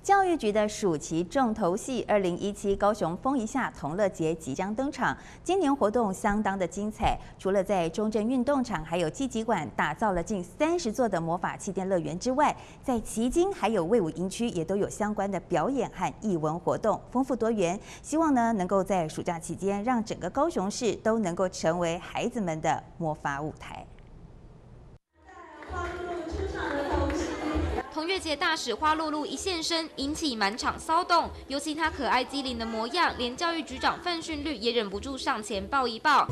教育局的暑期重头戏2017高雄风一下同乐节即将登场。今年活动相当的精彩，除了在中正运动场还有积极馆打造了近30座的魔法气垫乐园之外，在旗津还有卫武营区也都有相关的表演和艺文活动，丰富多元。希望呢能够在暑假期间，让整个高雄市都能够成为孩子们的魔法舞台。 同乐节大使花露露一现身，引起满场骚动。尤其她可爱机灵的模样，连教育局长范训律也忍不住上前抱一抱。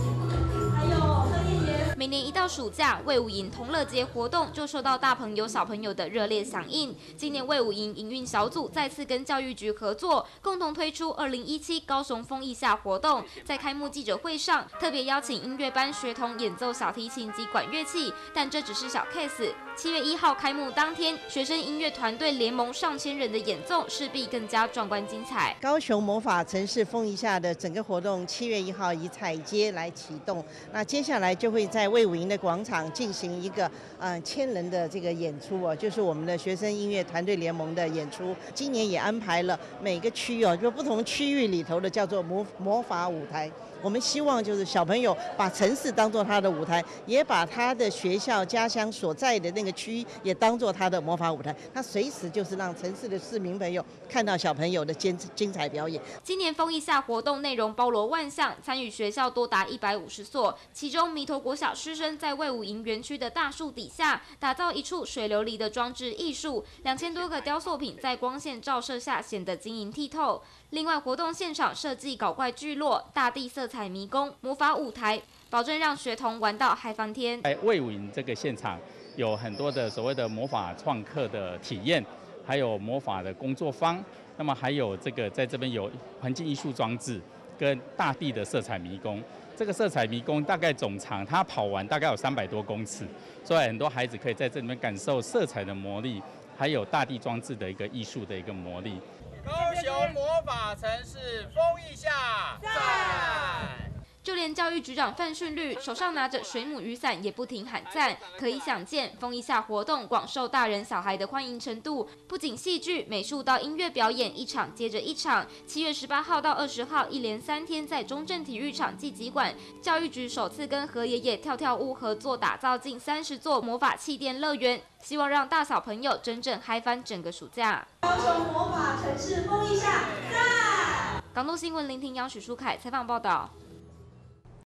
每年一到暑假，卫武营同乐节活动就受到大朋友小朋友的热烈响应。今年卫武营营运小组再次跟教育局合作，共同推出2017高雄风艺夏活动。在开幕记者会上，特别邀请音乐班学童演奏小提琴及管乐器，但这只是小 case。7月1号开幕当天，学生音乐团队联盟上千人的演奏，势必更加壮观精彩。 高雄魔法城市风一下的整个活动，7月1号以彩街来启动。那接下来就会在卫武营的广场进行一个1000人的这个演出哦，就是我们的学生音乐团队联盟的演出。今年也安排了每个区哦，就不同区域里头的叫做魔法舞台。 我们希望就是小朋友把城市当作他的舞台，也把他的学校、家乡所在的那个区域也当作他的魔法舞台。他随时就是让城市的市民朋友看到小朋友的精彩表演。 今年风艺夏活动内容包罗万象，参与学校多达150所，其中弥陀国小师生在卫武营园区的大树底下打造一处水琉璃的装置艺术，2000多个雕塑品在光线照射下显得晶莹剔透。另外，活动现场设计搞怪聚落、大地色彩迷宫、魔法舞台，保证让学童玩到嗨翻天。 在卫武营这个现场，有很多的所谓的魔法创客的体验，还有魔法的工作坊，那么还有这个在这边有环境艺术装置跟大地的色彩迷宫。这个色彩迷宫大概总长，它跑完大概有300多公尺，所以很多孩子可以在这里面感受色彩的魔力，还有大地装置的一个艺术的一个魔力。 高雄魔法城市风一下，赞！ 就连教育局长范训律手上拿着水母雨伞也不停喊赞，可以想见风一下活动广受大人小孩的欢迎程度。不仅戏剧、美术到音乐表演，一场接着一场。7月18号到20号，一连3天在中正体育场暨集馆，教育局首次跟何爷爷跳跳屋合作，打造近30座魔法气垫乐园，希望让大小朋友真正嗨翻整个暑假。 高雄魔法城市风一下，赞！ 港都新闻林庭阳、许书凯采访报道。